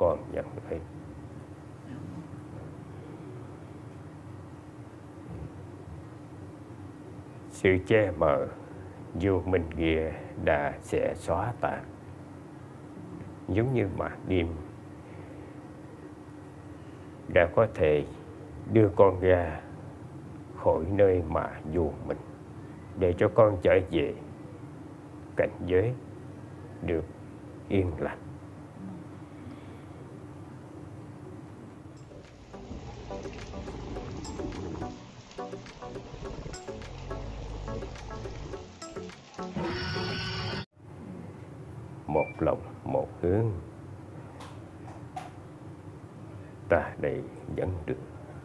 con nhận lấy. Sự che mờ vô minh kia đã sẽ xóa tan, giống như màn đêm đã có thể đưa con ra khỏi nơi mà vô minh, để cho con trở về cảnh giới được yên lành. Một lòng một hướng, ta đây dẫn được.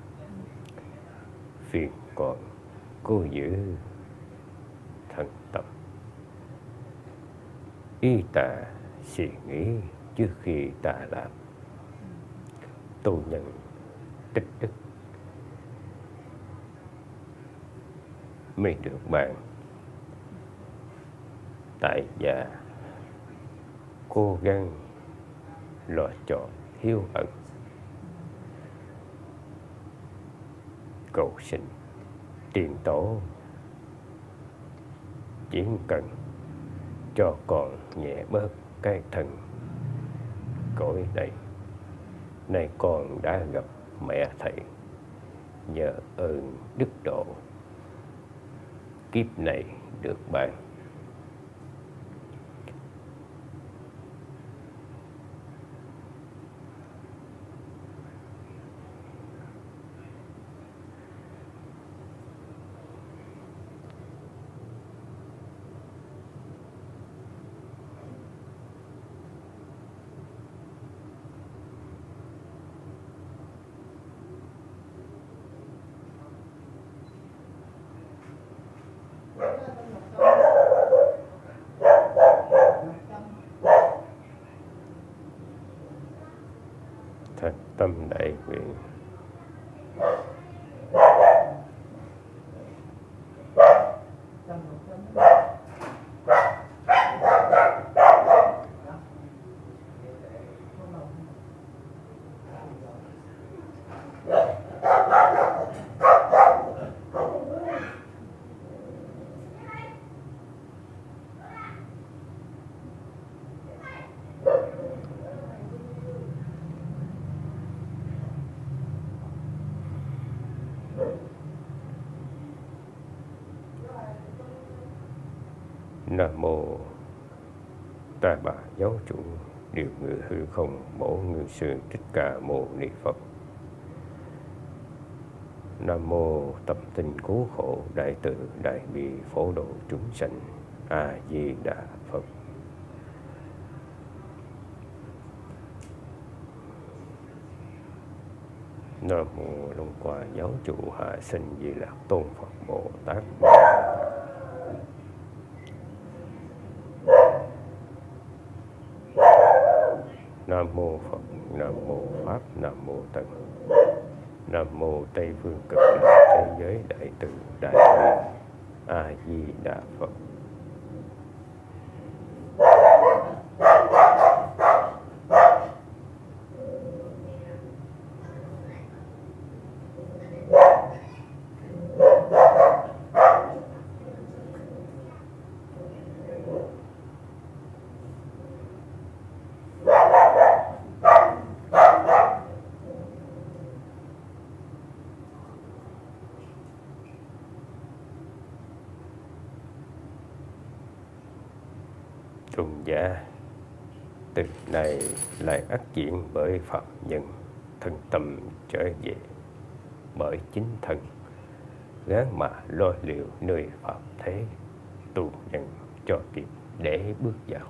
Phiền còn cố giữ thân tâm, ý ta suy nghĩ trước khi ta làm. Tu nhân tích đức mới được bạn. Tại gia cố gắng lo chọn hiếu ẩn, cầu sinh tiền tổ, chỉ cần cho con nhẹ bớt cái thân cõi này. Nay con đã gặp mẹ thầy, nhờ ơn đức độ kiếp này được ban. Thật tâm đại nguyện. Nam mô Ta Bà Giáo Chủ Điều Ngự Hư Không Bổ Ngự Sư Thích Ca Mâu Ni Phật. Nam mô Tâm Tinh Cứu Khổ Đại Từ Đại Bi Phổ Độ Chúng Sanh. A Di Đà Phật. Nam mô Long Qua Giáo Chủ Hạ Sinh Di Lạc Tôn Phật Bồ Tát. Nam mô Phật, Nam mô Pháp, Nam mô Tăng. Nam mô Tây Phương Cực Lạc Thế Giới Đại Từ Đại Bi. A Di Đà Phật. Tôn giả từ này lại ắt diễn bởi Phật nhân, thân tâm trở về bởi chính thân, gán mà lo liệu nơi Pháp thế, tu nhân cho kịp để bước vào.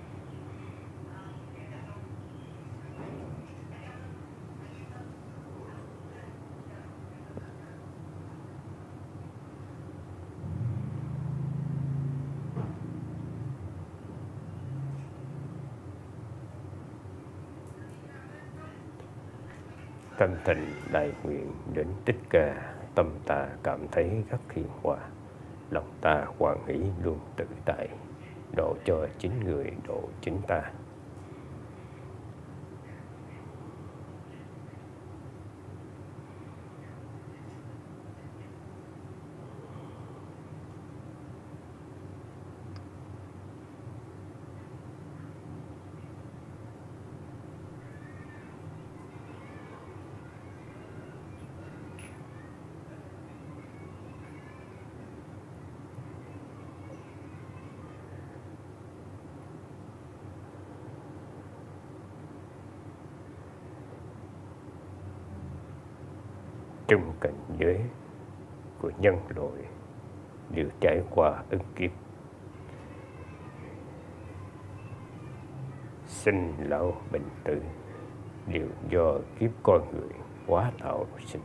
Tâm thành đại nguyện đến Thích Ca, tâm ta cảm thấy rất hiền hòa, lòng ta hoan hỷ luôn tự tại, độ cho chính người độ chính ta. trong cảnh giới của nhân loại đều trải qua ứng kiếp sinh lão bệnh tử, đều do kiếp con người quá tạo sinh.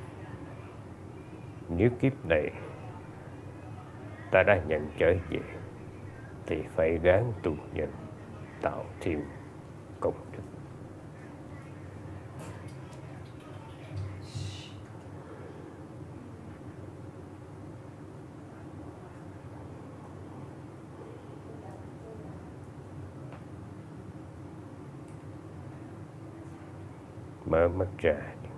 Nếu kiếp này ta đã nhận trở về thì phải gắng tu nhân, tạo thêm công đức. Mở mắt ra,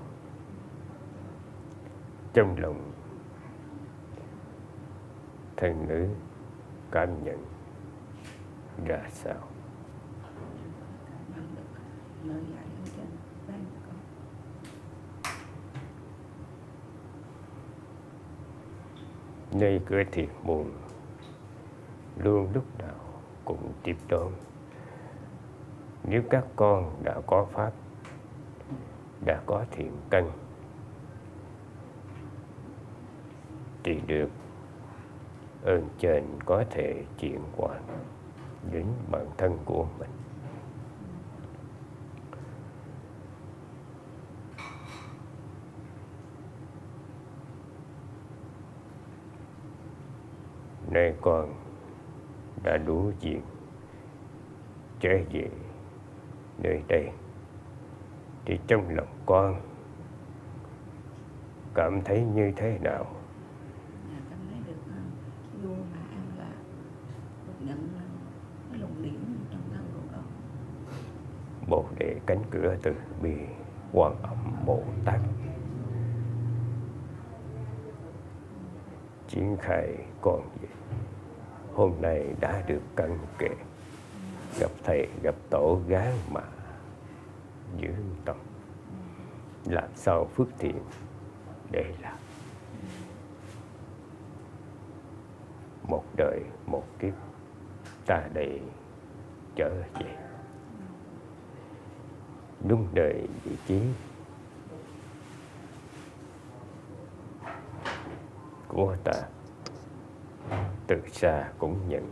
trong lòng thân nữ cảm nhận ra sao? Nơi cửa thiền môn luôn lúc nào cũng tiếp đón. Nếu các con đã có pháp, đã có thiện căn thì được ơn trên có thể chuyển qua đến bản thân của mình. Nay con đã đủ duyên trở về nơi đây thì trong lòng con cảm thấy như thế nào? Cảm thấy được vui mà em là được nhận cái luồng điển trong thân của con. Bồ đề cánh cửa từ bi Quan Âm Bồ Tát triển khai con về. Hôm nay đã được cận kề, gặp thầy gặp tổ gán mà giữ tâm, làm sao phước thiện để làm. Một đời một kiếp ta đây trở về đúng đời vị trí của ta. Từ xa cũng nhận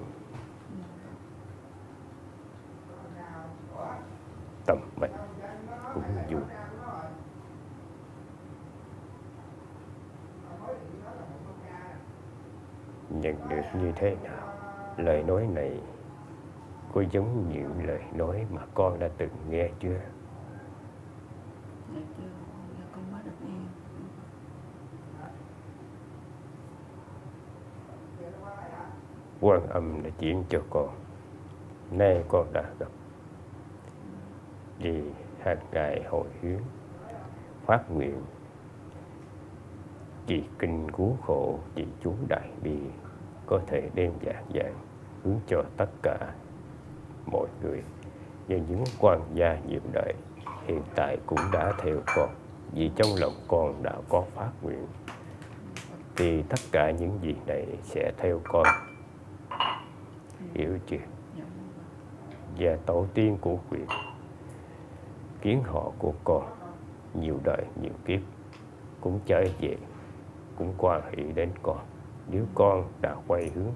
tâm mình cũng vui. Nhận được như thế nào? Lời nói này có giống như lời nói mà con đã từng nghe chưa? Dạ chưa, dạ con mới được nghe. Quan Âm đã chuyển cho con, nay con đã gặp. Vì hàng ngày hồi hướng phát nguyện trì kinh cứu khổ, trì chú đại bi, có thể đem giảng hướng cho tất cả mọi người. Nhưng những quan gia nhiều đời hiện tại cũng đã theo con, vì trong lòng con đã có phát nguyện thì tất cả những gì này sẽ theo con, hiểu chưa? Và tổ tiên của quyền kiến họ của con nhiều đời nhiều kiếp cũng trở về, cũng quan hệ đến con. Nếu con đã quay hướng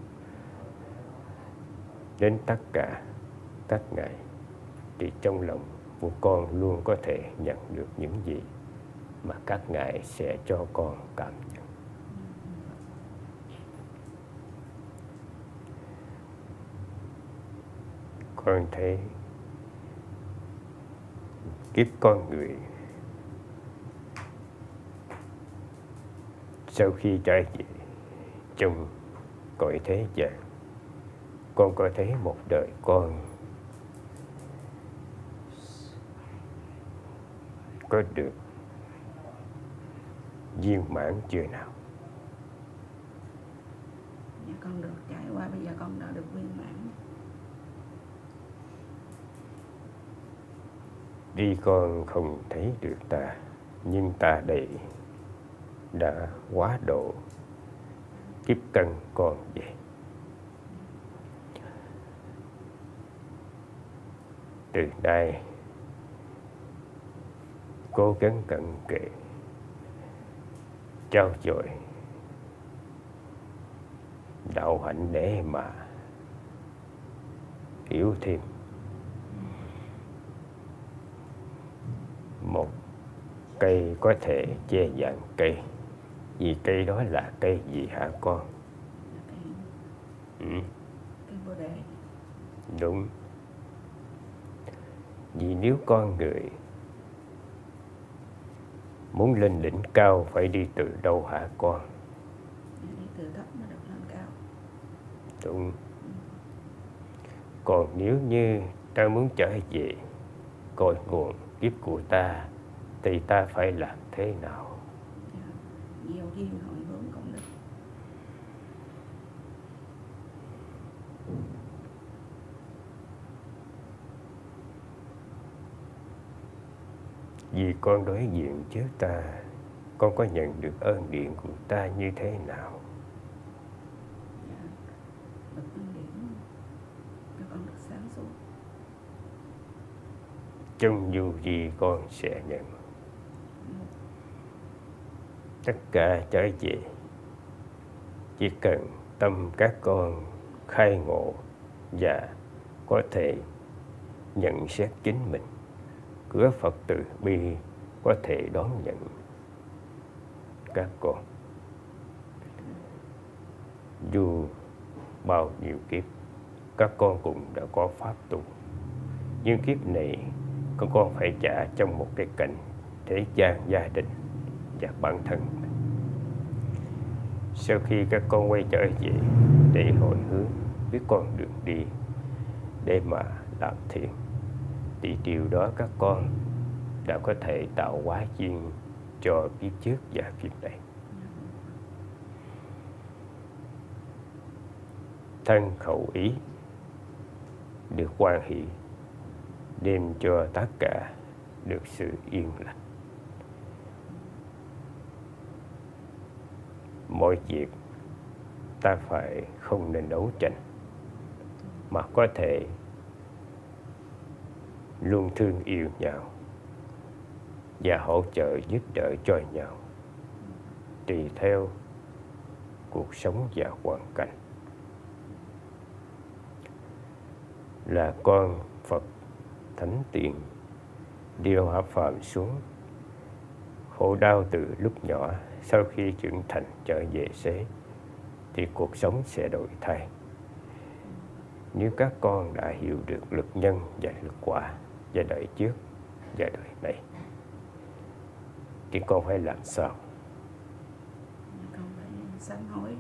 đến tất cả các ngài thì trong lòng của con luôn có thể nhận được những gì mà các ngài sẽ cho con cảm nhận. Con thấy kiếp con người sau khi trở về trong cõi thế gian, con có thấy một đời con có được viên mãn chưa nào? Dạ con được trải qua, bây giờ con đã được viên mãn. Vì con không thấy được ta, nhưng ta đây đã quá độ kiếp căn con về. Từ nay cố gắng cận kề trau dồi đạo hạnh để mà hiểu thêm. Một cây có thể che dạng cây, vì cây đó là cây gì hả con? Cây Bồ Đề. Đúng. Vì nếu con người muốn lên đỉnh cao phải đi từ đâu hả con? Đi từ thấp mới được lên cao. Đúng. Còn nếu như ta muốn trở về cội nguồn kiếp của ta thì ta phải làm thế nào? Gieo duyên hồi hướng công đức. Vì con đối diện trước ta, con có nhận được ơn điện của ta như thế nào? Được ơn điện cho con được sáng suốt. Trong dù gì con sẽ nhận. Tất cả trở về. Chỉ cần tâm các con khai ngộ và có thể nhận xét chính mình, cửa Phật từ bi có thể đón nhận các con. Dù bao nhiêu kiếp các con cũng đã có pháp tu, nhưng kiếp này các con phải trả trong một cái cảnh thế gian, gia đình và bản thân. Sau khi các con quay trở về để hồi hướng biết con đường đi để mà làm thiện, thì điều đó các con đã có thể tạo hóa duyên cho kiếp trước và kiếp này. Thân khẩu ý được hoan hỷ, đem cho tất cả được sự yên lành. Mọi việc ta phải không nên đấu tranh, mà có thể luôn thương yêu nhau và hỗ trợ giúp đỡ cho nhau tùy theo cuộc sống và hoàn cảnh. Là con Phật thánh tiền điều hạ phàm xuống, khổ đau từ lúc nhỏ, sau khi trưởng thành trở về xế thì cuộc sống sẽ đổi thay. Nếu các con đã hiểu được lực nhân và lực quả giai đời trước và đời này thì con phải làm sao? Con phải sám hối.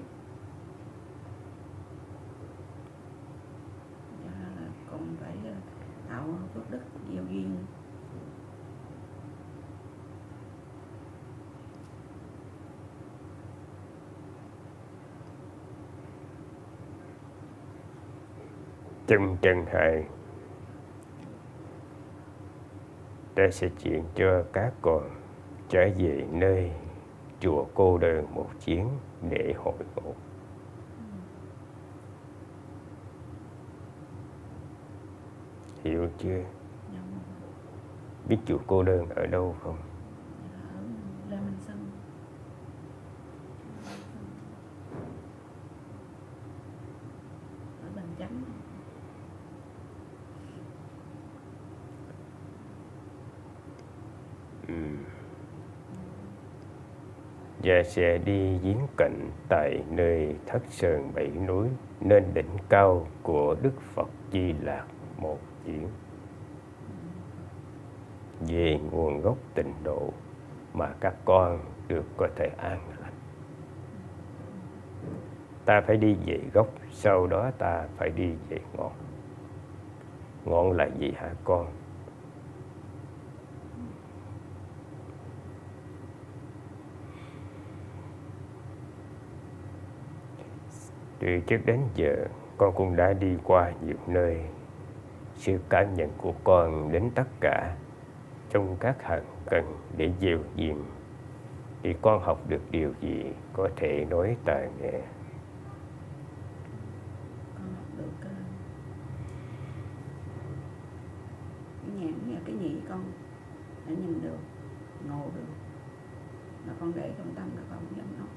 Con phải tạo phước đức, gieo duyên. Trong chân hại, ta sẽ chuyển cho các con trở về nơi chùa cô đơn một chuyến để hội ngộ. Hiểu chưa? Biết chùa cô đơn ở đâu không? Ở Lê Minh Xuân. Ở Bình Chánh. Và sẽ đi viếng cảnh tại nơi Thất Sơn Bảy Núi, nên đỉnh cao của Đức Phật Di Lạc một chuyến, về nguồn gốc tịnh độ mà các con được có thể an lành. Ta phải đi về gốc, sau đó ta phải đi về ngọn. Ngọn là gì hả con? Từ trước đến giờ, con cũng đã đi qua nhiều nơi. Sự cảm nhận của con đến tất cả trong các hàng cần để gieo duyên, thì con học được điều gì có thể nói ta nghe? Con học được cái nhãn và cái nhị con đã nhìn được, ngộ được. mà con để trong tâm là con không dám nói.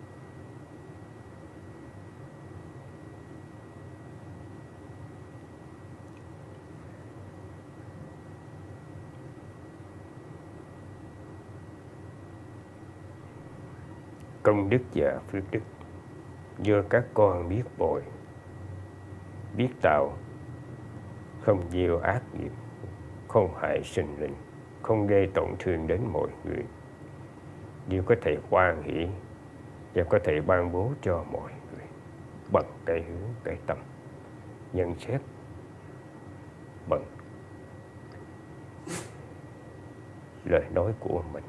Công đức và phước đức do các con biết bồi, biết tạo, không gieo ác nghiệp, không hại sinh linh, không gây tổn thương đến mọi người, đều có thể hoan hỷ và có thể ban bố cho mọi người bằng cái hướng, cái tâm nhận xét, bằng lời nói của mình.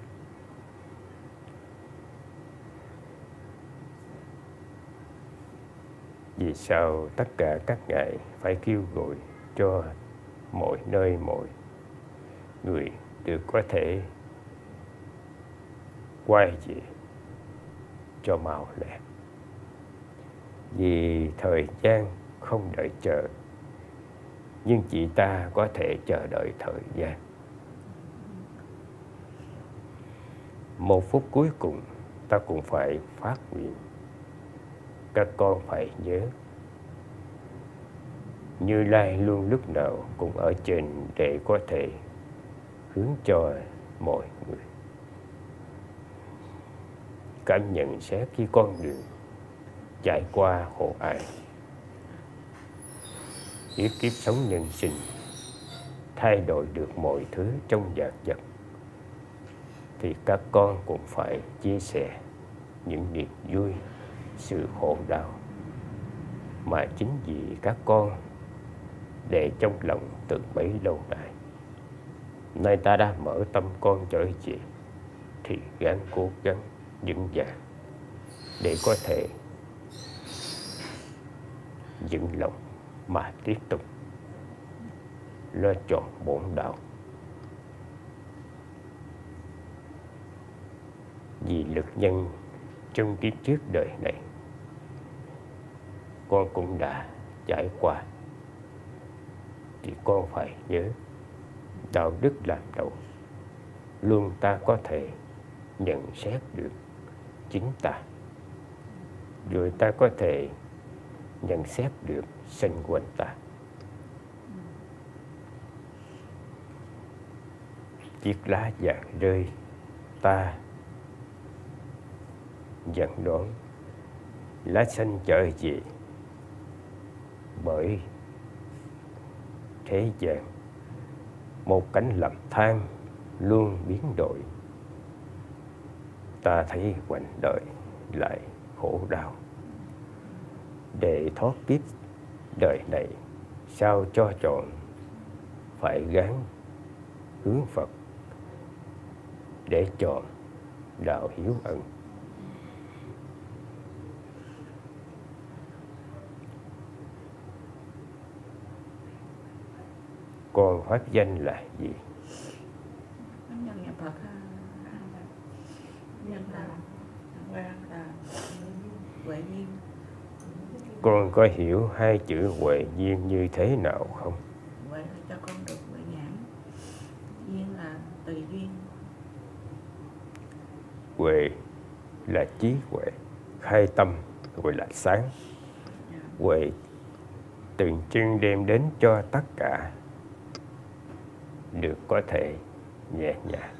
Vì sao tất cả các ngài phải kêu gọi cho mọi nơi mọi người đều có thể quay về cho mau lẹ? Vì thời gian không đợi chờ, nhưng chị ta có thể chờ đợi thời gian. Một phút cuối cùng ta cũng phải phát nguyện. Các con phải nhớ, Như Lai luôn lúc nào cũng ở trên để có thể hướng cho mọi người. Cảm nhận xét khi con đường trải qua khổ ải, biết kiếp sống nhân sinh, thay đổi được mọi thứ trong vạn vật, thì các con cũng phải chia sẻ những niềm vui, sự khổ đau mà chính vì các con để trong lòng từ bấy lâu nay. Nay ta đã mở tâm con trở về, thì gắng cố gắng vững vàng để có thể vững lòng mà tiếp tục lo tròn bổn đạo. Vì lực nhân trong kiếp trước đời này, con cũng đã trải qua, thì con phải nhớ đạo đức làm đầu. Luôn ta có thể nhận xét được chính ta, rồi ta có thể nhận xét được xung quanh ta. Chiếc lá vàng rơi, ta dẫn đón lá xanh trở về, bởi thế gian một cảnh lầm than luôn biến đổi. Ta thấy quanh đời lại khổ đau, để thoát kiếp đời này sao cho trọn, phải gắng hướng Phật để chọn đạo hiếu ân. Còn pháp danh là gì? Pháp nhân nhà Phật nhân là quan là huệ duyên. Con có hiểu hai chữ huệ duyên như thế nào không? Huệ là cho con được huệ nhãn, duyên là tùy duyên. Huệ là trí huệ, khai tâm gọi là sáng. Huệ tượng trưng đem đến cho tất cả được có thể nhẹ nhàng.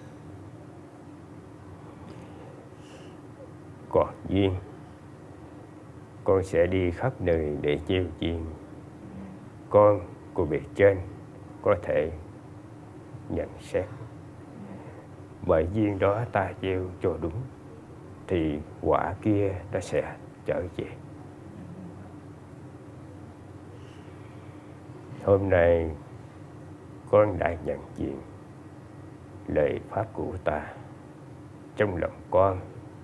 Còn duyên, con sẽ đi khắp nơi để gieo duyên. Con của bề trên có thể nhận xét, bởi duyên đó ta gieo cho đúng, thì quả kia nó sẽ trở về. Hôm nay con đã nhận diện lời pháp của ta. Trong lòng con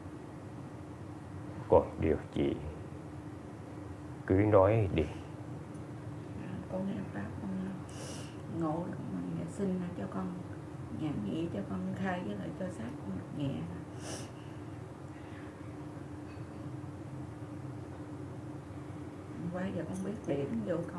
còn điều gì cứ nói đi. Con nghe pháp, con ngộ mình xin cho con nhãn nhị, cho con khai với lại cho sát con được nhẹ. Quá giờ con biết điểm vô con.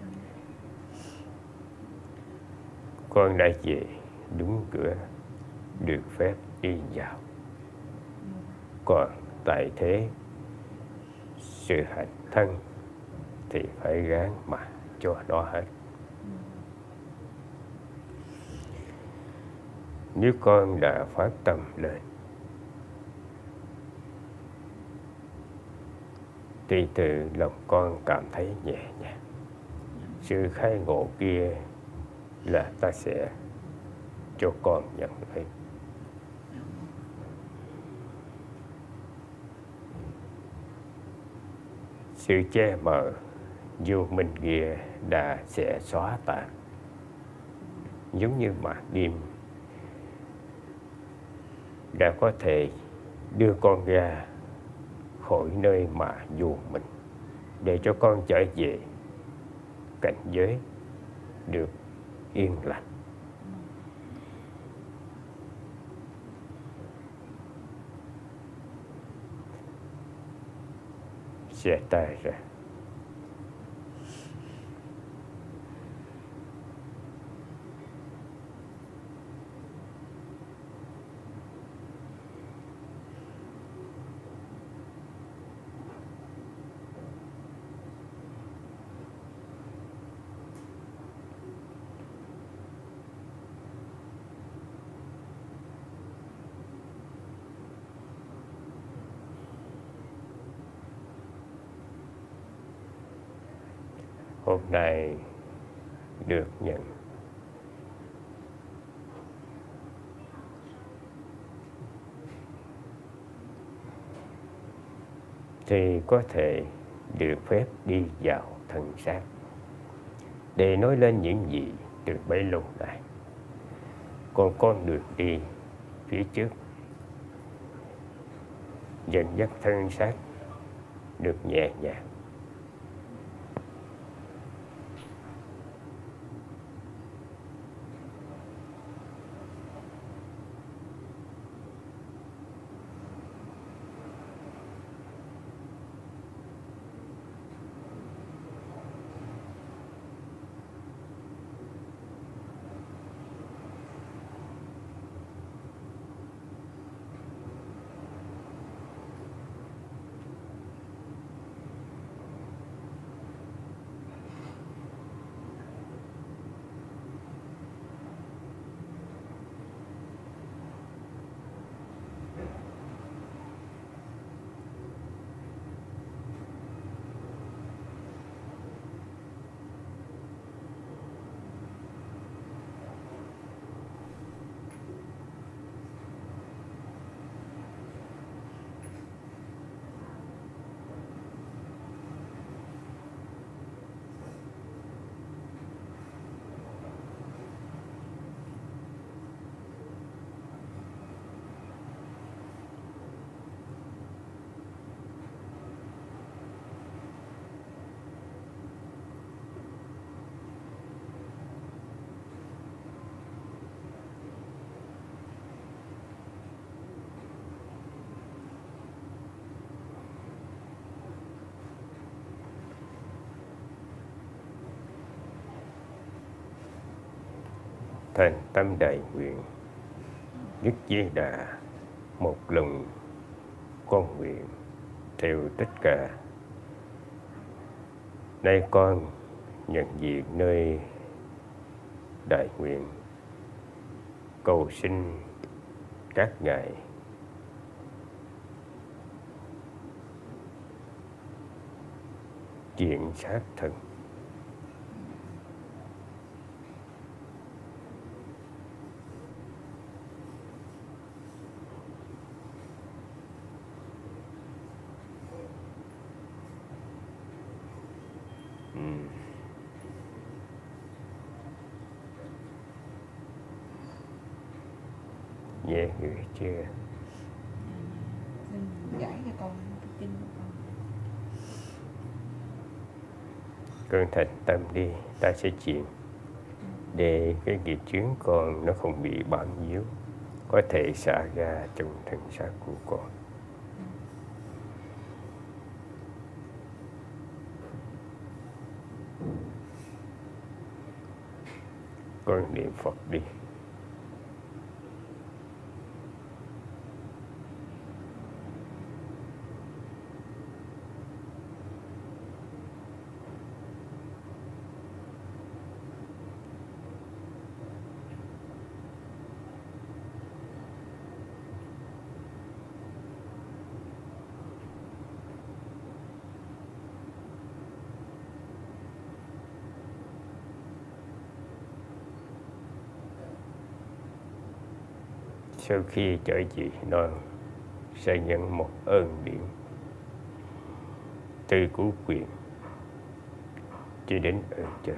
Con đã về đúng cửa. được phép đi vào. Còn tại thế sự hành thân thì phải gán mà cho nó hết. Nếu con đã phát tâm lên thì từ lòng con cảm thấy nhẹ nhàng. Sự khai ngộ kia là ta sẽ cho con nhận lấy. Sự che mờ vô minh kia sẽ xóa tan, giống như màn đêm đã có thể đưa con ra khỏi nơi mà vô minh, để cho con trở về cảnh giới được yên lành. Xẻ tay ra. Hôm nay được nhận thì có thể được phép đi vào thân xác để nói lên những gì từ bấy lâu nay. Còn con đường đi phía trước dẫn dắt thân xác được nhẹ nhàng. Thành tâm đại nguyện, Đức Di Đà một lòng con nguyện theo tất cả. Nay con nhận diện nơi đại nguyện, cầu xin các ngài chuyển xác thân. Nhẹ người chưa? Xin giải cho con cái kinh của con. Con thành tâm đi, ta sẽ chuyển để cái nghiệp chướng con nó không bị bám víu, có thể xả ra trong thân xác của con. Con niệm Phật đi. sau khi trở về non sẽ nhận một ơn điển từ cứu quyền cho đến ơn trời.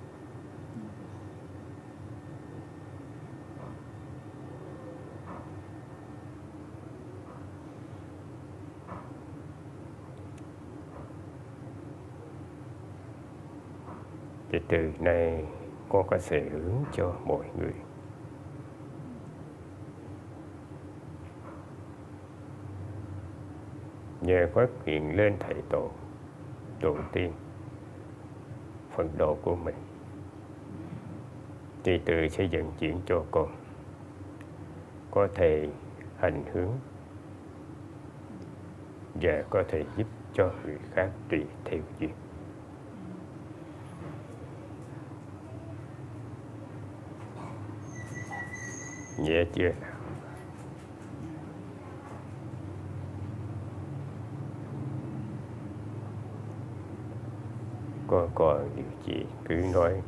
Thì từ nay con có thể hướng cho mọi người. Nhờ phát nguyện lên thầy tổ tiên phận độ của mình, thì từ sẽ dẫn chuyển cho con có thể hành hướng và có thể giúp cho người khác tùy theo duyên. Nhẹ chưa nào? Con còn điều gì cứ nói.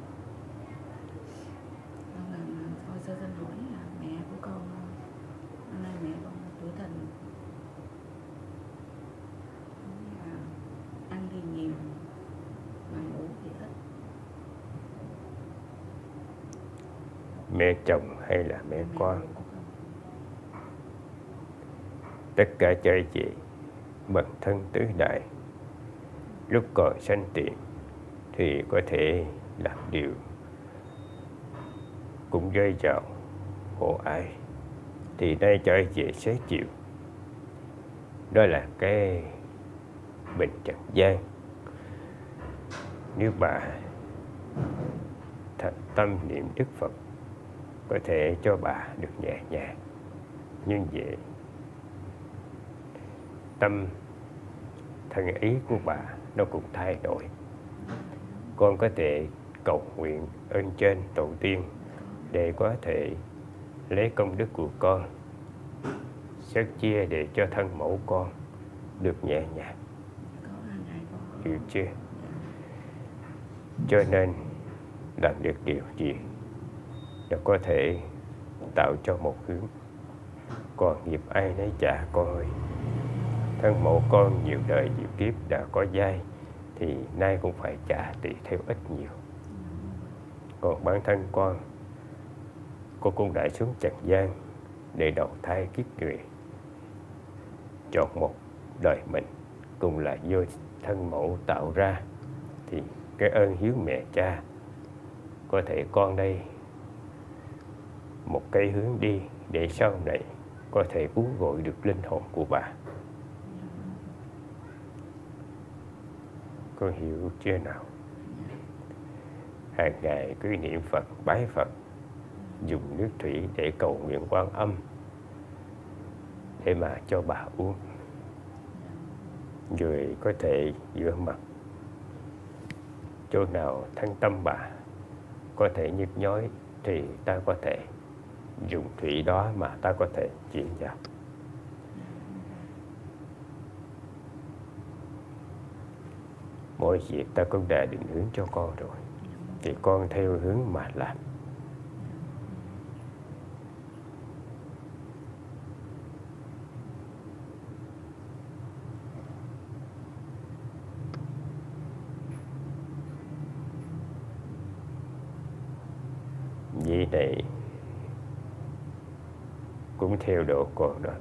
Thôi sao xin hỏi là mẹ của con, hôm nay mẹ con tuổi thìn, ăn thì nhiều mà ngủ thì ít. Mẹ chồng hay là mẹ con? Của con. Tất cả trở về bằng thân tứ đại. Lúc còn sanh tiện thì có thể làm điều cũng rơi vào khổ ải, thì nay trở về sẽ chịu. Đó là cái bình trần gian. Nếu bà thật tâm niệm Đức Phật, có thể cho bà được nhẹ nhàng. Nhưng về tâm thân ý của bà nó cũng thay đổi. Con có thể cầu nguyện ơn trên tổ tiên để có thể lấy công đức của con xét chia để cho thân mẫu con được nhẹ nhàng. Hiểu chưa? Cho nên làm được điều gì là có thể tạo cho một hướng. Còn nghiệp ai nấy trả con ơi. Thân mẫu con nhiều đời nhiều kiếp đã có dai, thì nay cũng phải trả tùy theo ít nhiều. Còn bản thân con cũng đã xuống trần gian để đầu thai kiếp người, chọn một đời mình cũng là do thân mẫu tạo ra. Thì cái ơn hiếu mẹ cha, có thể con đây một cái hướng đi để sau này có thể cứu gọi được linh hồn của bà. Con hiểu chưa nào? Hàng ngày cứ niệm Phật, bái Phật, dùng nước thủy để cầu nguyện Quan Âm để mà cho bà uống. Rồi có thể rửa mặt chỗ nào thân tâm bà có thể nhức nhói, thì ta có thể dùng thủy đó mà ta có thể chuyển vào. Mọi việc ta cũng đã định hướng cho con rồi, thì con theo hướng mà làm. Vậy này cũng theo độ con đó.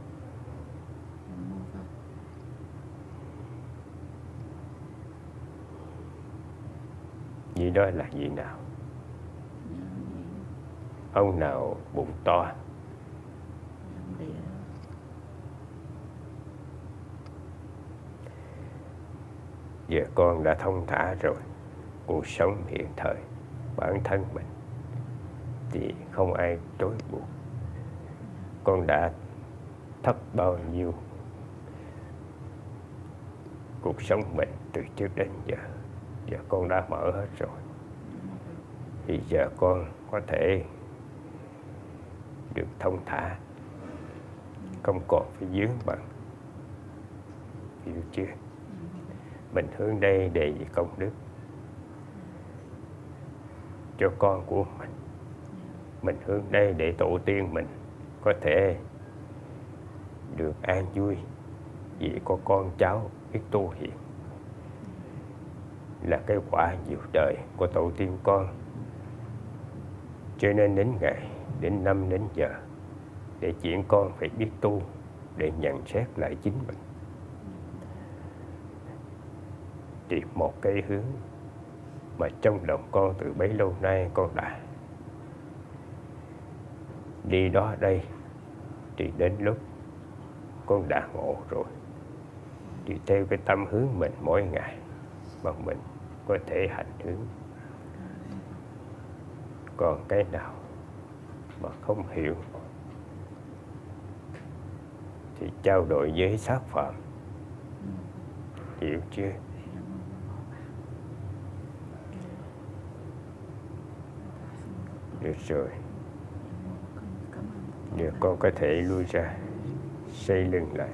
Vậy đó là gì nào? Ông nào bụng to? Giờ con đã thông thả rồi. Cuộc sống hiện thời bản thân mình thì không ai trói buộc. Con đã thất bao nhiêu cuộc sống mình từ trước đến giờ. Giờ con đã mở hết rồi. Thì giờ con có thể được thông thả, không còn phải dướng bận. Hiểu chưa? Mình hướng đây để công đức cho con của mình. Mình hướng đây để tổ tiên mình có thể được an vui vì có con cháu biết tu hiền, là cái quả nhiều đời của tổ tiên con. Cho nên đến ngày, đến năm, đến giờ để chuyển con phải biết tu, để nhận xét lại chính mình, tìm một cái hướng mà trong lòng con từ bấy lâu nay con đã đi đó đây, thì đến lúc con đã ngộ rồi, thì theo cái tâm hướng mình mỗi ngày mà mình có thể hành hướng. Còn cái nào mà không hiểu thì trao đổi với sát phạm, hiểu chưa? Được rồi. Giờ con có thể lui ra, xây lưng lại.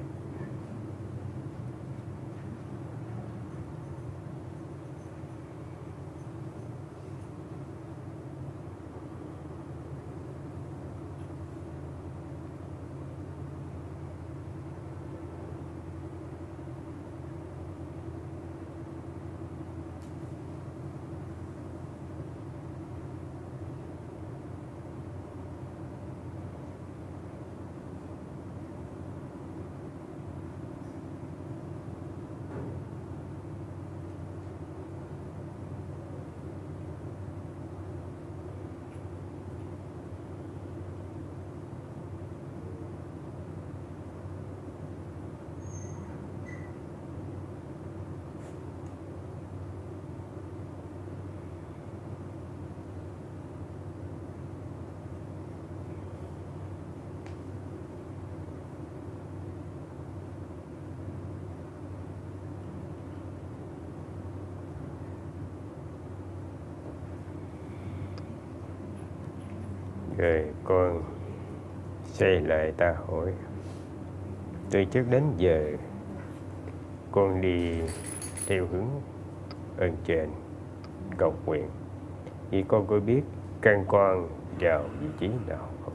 Rồi con xây lại ta hỏi, từ trước đến giờ con đi theo hướng ơn trên cầu nguyện, thì con có biết căn con vào vị trí nào không?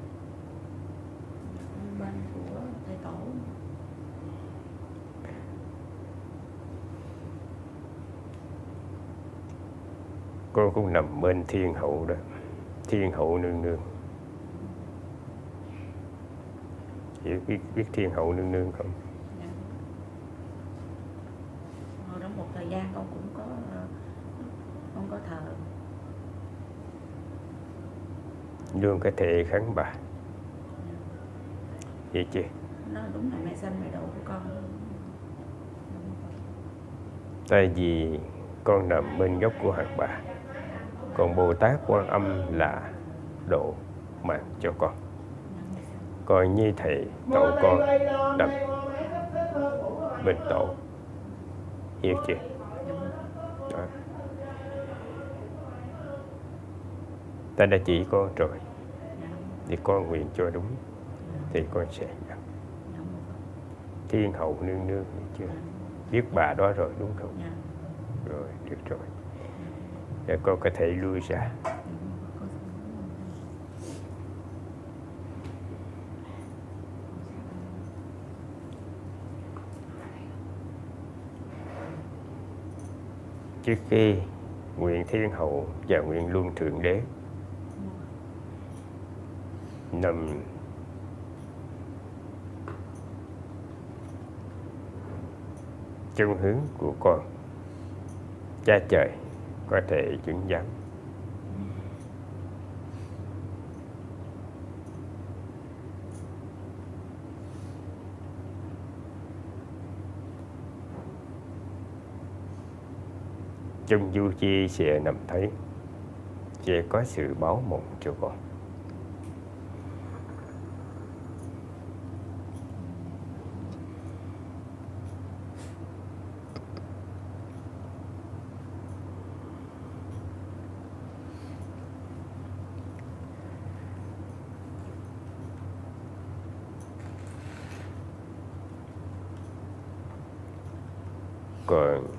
Bên của thầy tổ. Con cũng nằm bên thiên hậu đó, thiên hậu nương nương. Hiểu biết thiên hậu nương nương không? Dạ. Hồi đó một thời gian con cũng có thờ. Luôn có thể khấn bà. Vậy chứ? Nó đúng là mẹ sanh mẹ độ của con. Tại vì con nằm bên gốc của Hạt Bà, còn Bồ Tát Quan Âm là độ mạng cho con. Coi như thầy tổ con nằm bên tổ. Hiểu chưa? Đó. Ta đã chỉ con rồi, thì con nguyện cho đúng thì con sẽ nhận. Thiên hậu nương nương, hiểu chưa? Biết bà đó rồi đúng không? Rồi, được rồi. Để con có thể lui ra. Trước khi nguyện thiên hậu và nguyện luân thượng đế nằm trong hướng của con, cha trời có thể chứng giám. Trong du chi sẽ nằm thấy, sẽ có sự báo mộng cho con. Còn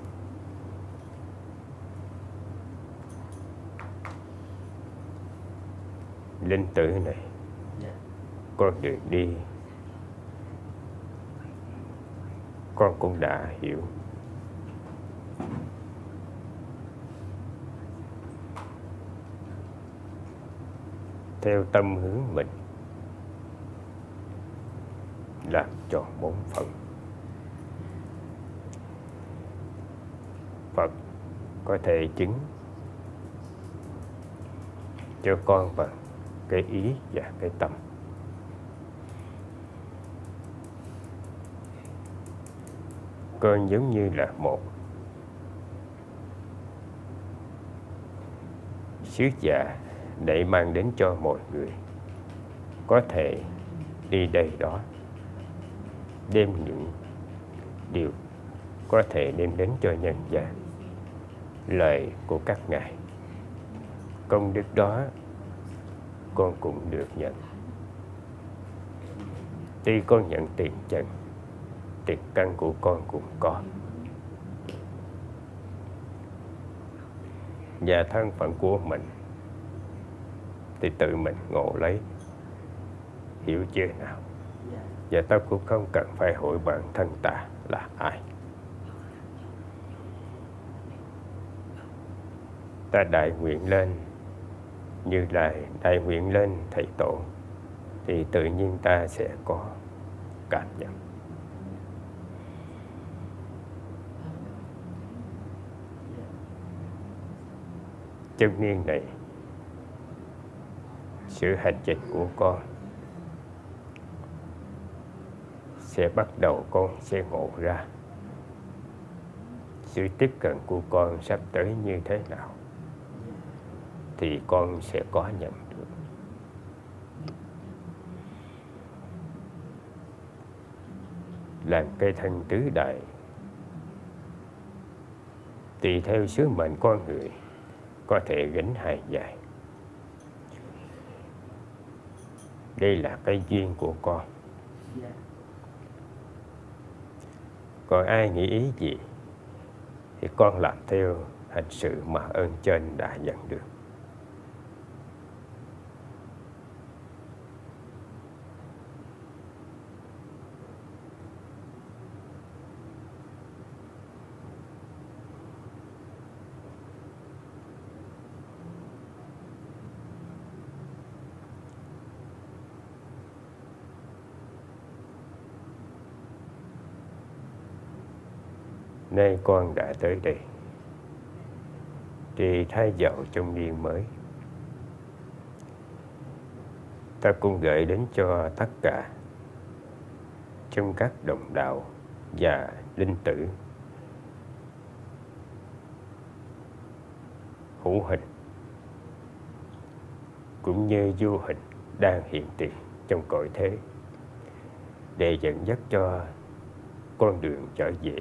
linh tử này con đường đi con cũng đã hiểu. Theo tâm hướng mình, làm tròn bổn phận. Phật có thể chứng cho con bằng cái ý và cái tâm. Con giống như là một sứ giả để mang đến cho mọi người có thể đi đây đó, đem những điều có thể đem đến cho nhân gian lời của các ngài. Công đức đó con cũng được nhận. Tuy con nhận tiền trần, tiền căn của con cũng có, và thân phận của mình thì tự mình ngộ lấy, hiểu chưa nào? Và ta cũng không cần phải hỏi bản thân ta là ai. Ta đại nguyện lên, như là đại nguyện lên thầy tổ, thì tự nhiên ta sẽ có cảm nhận. Trong niên này, sự hành trình của con sẽ bắt đầu, con sẽ ngộ ra sự tiếp cận của con sắp tới như thế nào, thì con sẽ có nhận được. Làm cây thân tứ đại, tùy theo sứ mệnh con người, có thể gánh hai dài. Đây là cái duyên của con. Còn ai nghĩ ý gì thì con làm theo hành sự mà ơn trên đã dẫn được. Nay con đã tới đây thì thay vào trong niên mới, ta cũng gửi đến cho tất cả trong các đồng đạo và linh tử hữu hình cũng như vô hình đang hiện tiền trong cõi thế, để dẫn dắt cho con đường trở về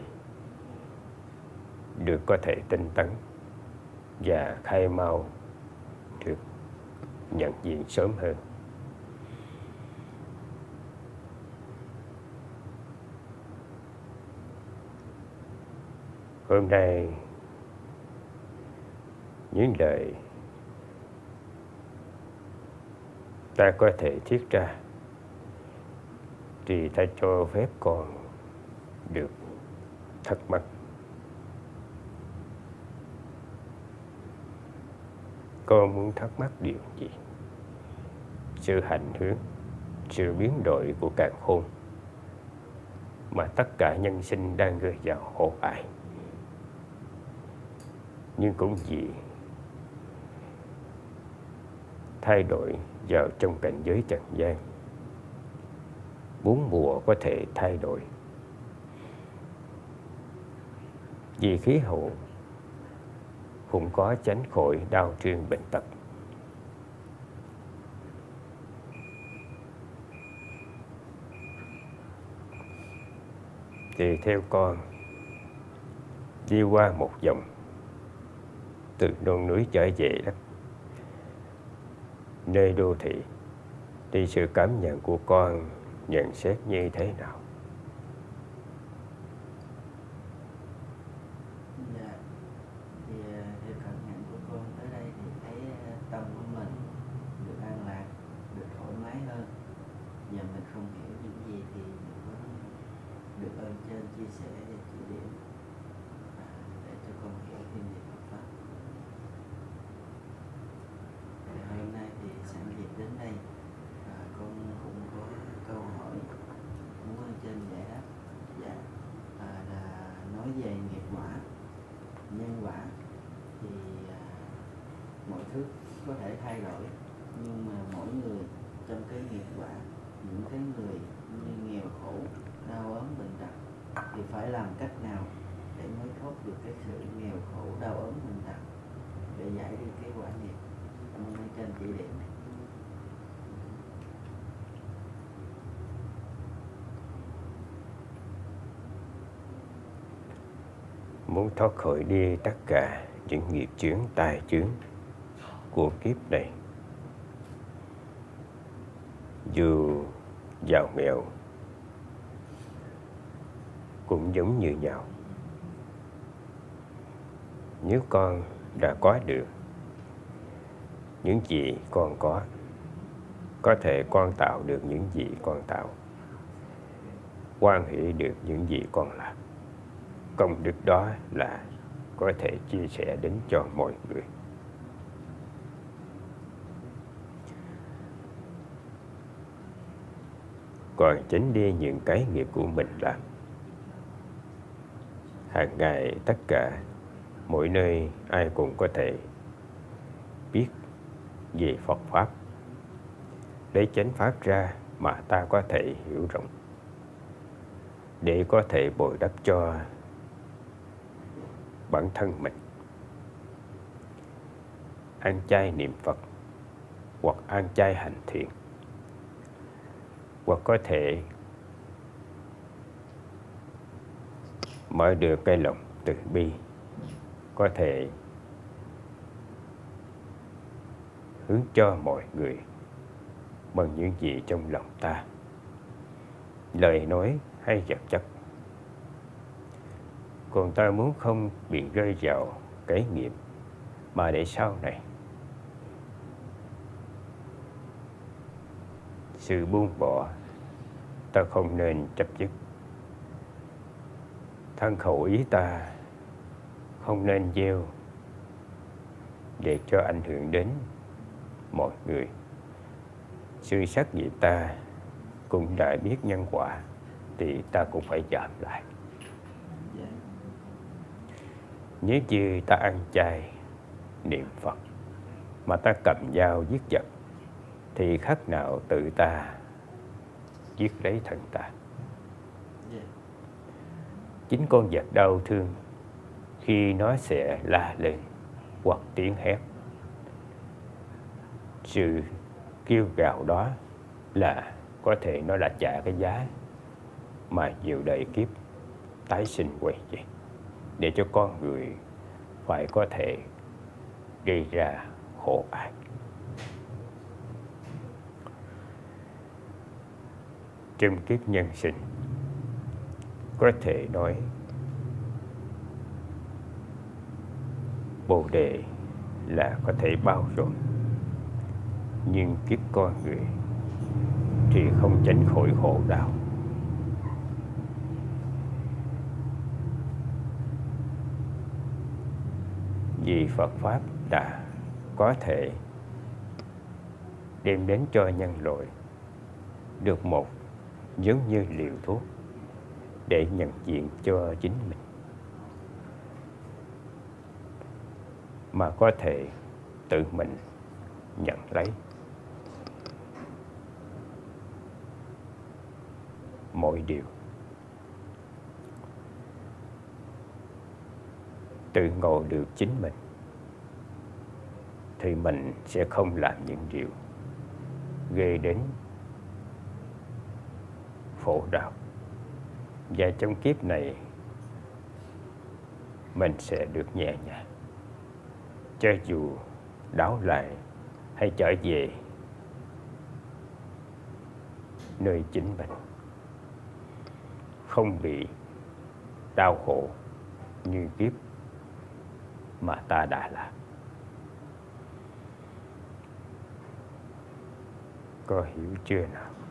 được có thể tinh tấn và khai mau được nhận diện sớm hơn. Hôm nay những lời ta có thể thiết ra thì ta cho phép con được thắc mắc. Con muốn thắc mắc điều gì? Sự hành hướng, sự biến đổi của càn khôn mà tất cả nhân sinh đang rơi vào khổ ải. Nhưng cũng vì thay đổi vào trong cảnh giới trần gian, bốn mùa có thể thay đổi, vì khí hậu cũng có tránh khỏi đau thương bệnh tật. Thì theo con đi qua một vòng từ non núi trở về đất nơi đô thị, thì sự cảm nhận của con nhận xét như thế nào? Dạ, thì theo cảm nhận của con tới đây thì thấy tâm của mình được an lạc, được thoải mái hơn, chia sẻ và chỉ điểm để cho con hiểu thêm về Phật pháp. Hôm nay thì sẵn dịp đến đây, con cũng có câu hỏi muốn ở trên giải đáp. Dạ, là nói về nghiệp quả, nhân quả thì mọi thứ có thể thay đổi, nhưng mà mỗi người trong cái nghiệp quả, những cái người như nghèo khổ, đau ốm bệnh tật thì phải làm cách nào để mới thoát được cái sự nghèo khổ, đau ốm bệnh tật, để giải đi cái quả nghiệp. Cảm ơn anh trên chỉ điểm. Muốn thoát khỏi đi tất cả những nghiệp chướng, tai chướng của kiếp này, dù giàu nghèo cũng giống như nhau. Nếu con đã có được những gì con có thể con tạo được những gì con tạo, quan hệ được những gì con làm, công đức đó là có thể chia sẻ đến cho mọi người. Còn tránh đi những cái nghiệp của mình làm. Hàng ngày tất cả mỗi nơi ai cũng có thể biết về Phật pháp, lấy chánh pháp ra mà ta có thể hiểu rộng, để có thể bồi đắp cho bản thân mình. Ăn chay niệm Phật, hoặc ăn chay hành thiện, hoặc có thể mở được cái lòng từ bi, có thể hướng cho mọi người bằng những gì trong lòng ta, lời nói hay vật chất. Còn ta muốn không bị rơi vào cái nghiệp mà để sau này sự buông bỏ, ta không nên chấp nhất. Thân khẩu ý ta không nên gieo để cho ảnh hưởng đến mọi người. Sự sát nghiệp ta cũng đã biết nhân quả thì ta cũng phải giảm lại. Nếu như ta ăn chay niệm Phật mà ta cầm dao giết vật thì khác nào tự ta giết lấy thân ta. Chính con vật đau thương khi nó sẽ la lên hoặc tiếng hét, sự kêu gào đó là có thể nó đã trả cái giá mà nhiều đời kiếp tái sinh quay về, để cho con người phải có thể gây ra khổ ải. Trong kiếp nhân sinh, có thể nói Bồ Đề là có thể bao trùm, nhưng kiếp con người thì không tránh khỏi khổ đau. Vì Phật Pháp đã có thể đem đến cho nhân loại được một giống như liều thuốc để nhận diện cho chính mình, mà có thể tự mình nhận lấy. Mọi điều tự ngộ được chính mình thì mình sẽ không làm những điều gây đến khổ đau. Và trong kiếp này mình sẽ được nhẹ nhàng, cho dù đáo lại hay trở về nơi chính mình, không bị đau khổ như kiếp mà ta đã làm. Có hiểu chưa nào?